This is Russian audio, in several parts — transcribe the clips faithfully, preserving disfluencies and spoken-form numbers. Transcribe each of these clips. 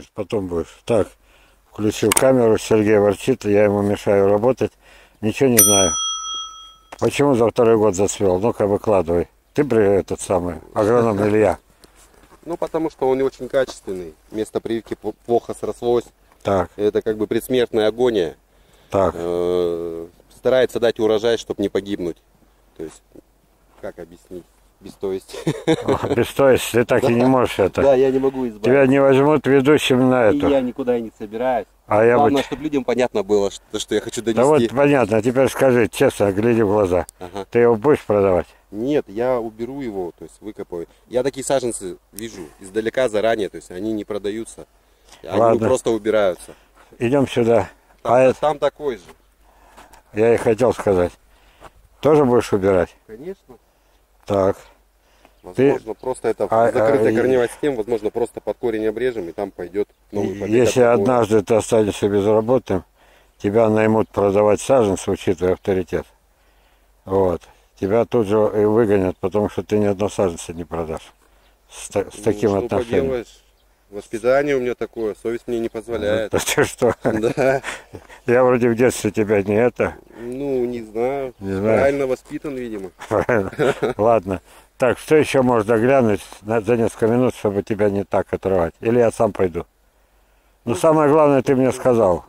будет, потом будешь. Так, включил камеру, Сергей ворчит, я ему мешаю работать. Ничего не знаю. Почему за второй год зацвел? Ну-ка, выкладывай. Ты при этот самый агроном или я? Ну, потому что он не очень качественный. Место прививки плохо срослось. Так. Это как бы предсмертная агония. Так. Э-э- старается дать урожай, чтобы не погибнуть. То есть, как объяснить? Без то есть. Без то есть, ты так и не можешь это. Да, я не могу избавиться. Тебя не возьмут ведущим на эту. И я никуда и не собираюсь. А я Главное, вот... чтобы людям понятно было, что, что я хочу донести. Да вот понятно, теперь скажи, честно, гляди в глаза. Ага. Ты его будешь продавать? Нет, я уберу его, то есть выкопаю. Я такие саженцы вижу издалека заранее, то есть они не продаются. Они Ладно. просто убираются. Идем сюда. Там, а это... там такой же. Я и хотел сказать. Тоже будешь убирать? Конечно. Так. Возможно, Ты... просто это а, закрытая а, корневая система, возможно, просто под корень обрежем, и там пойдет новый побег. Если однажды ты останешься безработным, тебя наймут продавать саженцы, учитывая авторитет. Вот. Тебя тут же и выгонят, потому что ты ни одного саженца не продашь. С, с ну, таким что отношением. Поделаешь? Воспитание у меня такое, совесть мне не позволяет. Да ты что? Да. Я вроде в детстве тебя не это. Ну, не знаю. Не знаю. Правильно воспитан, видимо. Правильно. Ладно. Так, что еще можно глянуть за несколько минут, чтобы тебя не так отрывать? Или я сам пойду? Ну, самое главное, ты мне сказал.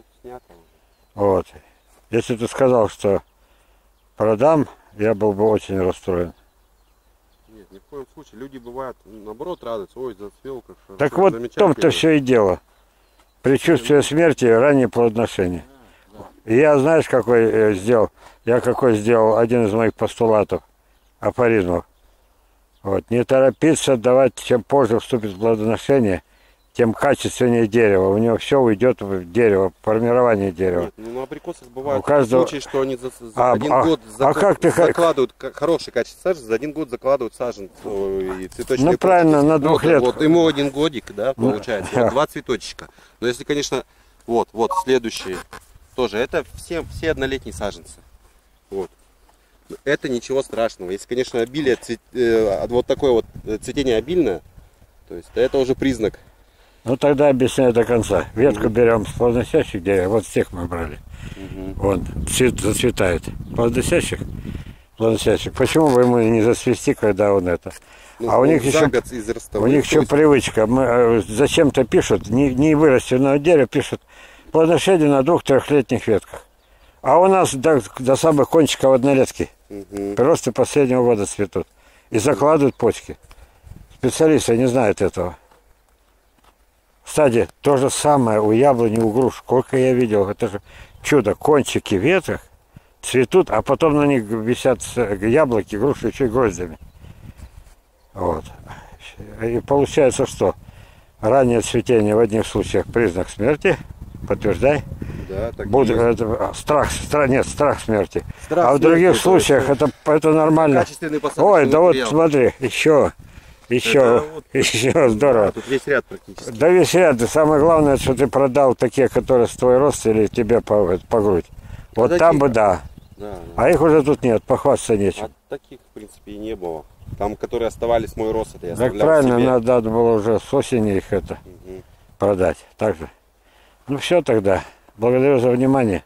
Вот. Если ты сказал, что продам, я был бы очень расстроен. Нет, ни в коем случае. Люди бывают, наоборот, радуются. Ой, зацвел, как хорошо. Так вот в том-то все и дело. Предчувствие смерти и раннее плодоношение. И я, знаешь, какой сделал? Я какой сделал один из моих постулатов, афоризмов. Вот. Не торопиться давать, чем позже вступит в плодоношение, тем качественнее дерево. У него все уйдет в дерево, формирование дерева. Нет, ну на абрикосах бывают каждого... случаи, что они за, за а, один а, год а зак... как ты... закладывают хороший качество саженца, за один год закладывают саженцы и цветочные. Ну правильно, на двух вот, лет. Вот ему один годик, да, получается. Ну, вот два цветочка. Но если, конечно, вот, вот следующие тоже, это все, все однолетние саженцы. Вот. Это ничего страшного. Если, конечно, обилие, цвет, э, вот такое вот цветение обильное, то есть это уже признак. Ну тогда объясняю до конца. Ветку берем с плодоносящих деревьев, вот всех мы брали. Угу. Вон, цвет зацветает. Плодоносящих, плодоносящих. Почему бы ему не засвести, когда он это? Ну, а у них еще, у них еще привычка. Мы, зачем-то пишут, не, не выращенного дерева, пишут плодоношение на двух-трехлетних ветках. А у нас до, до самых кончиков однолетки. Угу. Просто последнего года цветут. И закладывают почки. Специалисты не знают этого. Кстати, то же самое у яблони, у груш. Сколько я видел, это же чудо. Кончики веток цветут, а потом на них висят яблоки, груши еще и гроздями. Вот. И получается, что раннее цветение в одних случаях признак смерти. Подтверждай. Да, так Буд... это, страх, страх, нет, страх смерти. Страх а в других смерти, случаях это, это нормально. Ой, да вот смотри, еще. Еще, вот, еще здорово. Да, тут весь ряд практически. Да весь ряд. И самое главное, что ты продал такие, которые с твой рост или тебе по, по грудь. Вот а там таких, бы да. Да, да. А их уже тут нет, похвастаться нечем. А таких, в принципе, и не было. Там, которые оставались мой рост, это я так правильно, себе. Надо, надо было уже с осени их это угу. продать. Так же. Ну все тогда. Благодарю за внимание.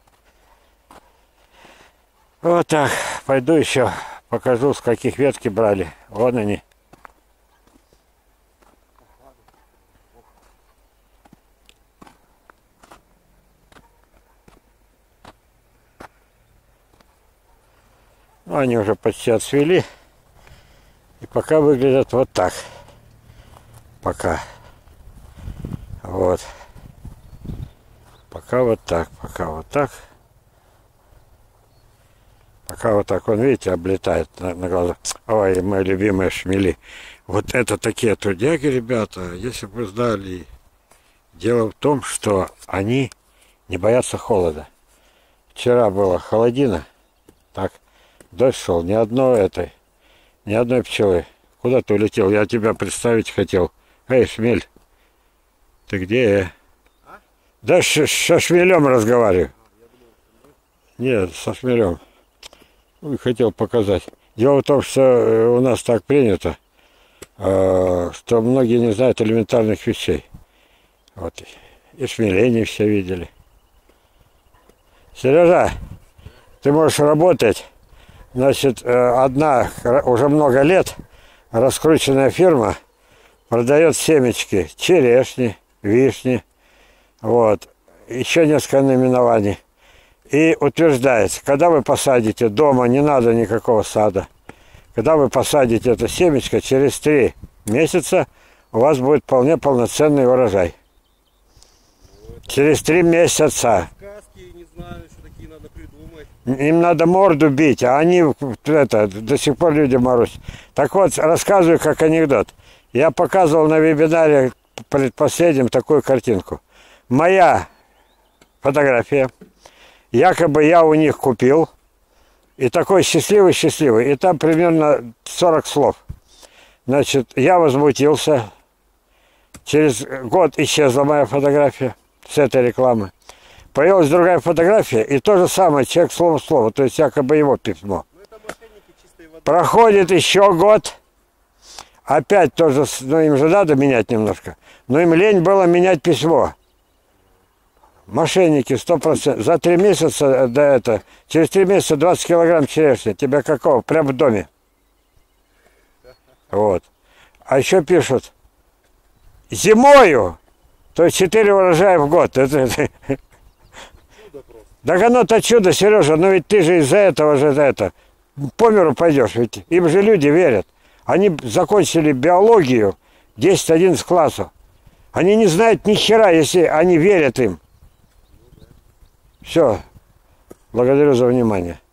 Вот так. Пойду еще покажу, с каких ветки брали. Вон они. Ну, они уже почти отцвели. И пока выглядят вот так. Пока. Вот. Пока вот так. Пока вот так. Пока вот так. Он, видите, облетает на, на глаза. Ой, мои любимые шмели. Вот это такие трудяги, ребята. Если бы вы знали. Дело в том, что они не боятся холода. Вчера было холодина. Так. Дождь шел, ни одной этой, ни одной пчелы. Куда ты улетел? Я тебя представить хотел. Эй, шмель, ты где? А? Да с, со шмелем разговариваю. Нет, со шмелем. Ну, хотел показать. Дело в том, что у нас так принято, что многие не знают элементарных вещей. Вот. И шмелей все видели. Сережа, ты можешь работать. Значит, одна уже много лет раскрученная фирма продает семечки черешни, вишни, вот, еще несколько наименований. И утверждается, когда вы посадите дома, не надо никакого сада, когда вы посадите это семечко, через три месяца у вас будет вполне полноценный урожай. Через три месяца. Сказки, не знаю, что такие надо придумать. Им надо морду бить, а они это, до сих пор люди морозят. Так вот, рассказываю как анекдот. Я показывал на вебинаре предпоследнем такую картинку. Моя фотография. Якобы я у них купил. И такой счастливый-счастливый. И там примерно сорок слов. Значит, я возмутился. Через год исчезла моя фотография с этой рекламы. Появилась другая фотография, и то же самое, человек слово в слово, то есть якобы его письмо. Проходит еще год, опять тоже, ну им же надо менять немножко, но им лень было менять письмо. Мошенники, сто процентов. За три месяца до этого, через три месяца двадцать килограмм черешни. Тебя какого? Прямо в доме. Вот. А еще пишут, зимою, то есть четыре урожая в год. Это, это. Так оно-то чудо, Сережа, но ведь ты же из-за этого же это, по миру пойдешь, ведь им же люди верят. Они закончили биологию десять-одиннадцать классов. Они не знают ни хера, если они верят им. Все. Благодарю за внимание.